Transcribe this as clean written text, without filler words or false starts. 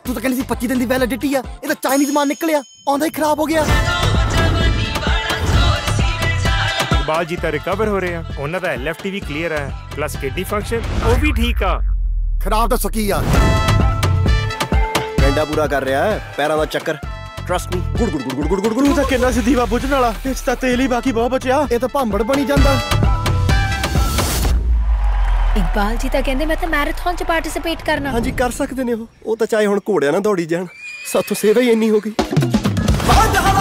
ਤੂੰ ਤਾਂ ਕਹਿੰਦੀ ਸੀ 25 ਦਿਨ ਦੀ ਵੈਲਿਡਿਟੀ ਆ, ਇਹ ਤਾਂ ਚਾਈਨੀਜ਼ ਮਾਲ ਨਿਕਲਿਆ, ਆਉਂਦਾ ਹੀ ਖਰਾਬ ਹੋ ਗਿਆ। ਇਕਬਾਲ ਜੀ ਤਾਂ ਰਿਕਵਰ ਹੋ ਰਹੇ ਆ, ਉਹਨਾਂ ਦਾ LFT ਵੀ ਕਲੀਅਰ ਹੈ, ਪਲੱਸ ਕਿਡਨੀ ਫੰਕਸ਼ਨ ਉਹ ਵੀ ਠੀਕ ਆ। ਖਰਾਬ ਤਾਂ ਸਕੀ ਆ, ਡੰਡਾ ਪੂਰਾ ਕਰ ਰਿਹਾ ਹੈ, ਪੈਰਾਂ ਦਾ ਚੱਕਰ। Trust me. ਗੁੜ ਗੁੜ ਗੁੜ ਗੁੜ ਗੁੜ ਗੁੜ। ਤੂੰ ਤਾਂ ਕਿੰਨਾ ਸੀ ਦੀਵਾ ਬੁੱਝਣ ਵਾਲਾ, ਇਸ ਤਾਂ ਤੇਲ ਹੀ ਬਾਕੀ ਬਹੁਤ ਬਚਿਆ। ਇਹ ਤਾਂ ਭਾਂਬੜ ਬਣੀ ਜਾਂਦਾ। ਇਕਬਾਲ ਜੀ ਤਾਂ ਕਹਿੰਦੇ ਮੈਂ ਤਾਂ ਮੈਰਾਥਨ 'ਚ ਪਾਰਟਿਸਿਪੇਟ ਕਰਨਾ। ਹਾਂਜੀ ਕਰ ਸਕਦੇ ਨੇ ਉਹ ਤਾਂ ਚਾਹੇ ਹੁਣ ਘੋੜਿਆਂ ਨਾਲ ਦੌੜੀ ਜਾਣ, ਸਾਥੋਂ ਸੇਵਾ ਹੀ ਇੰਨੀ ਹੋ ਗਈ।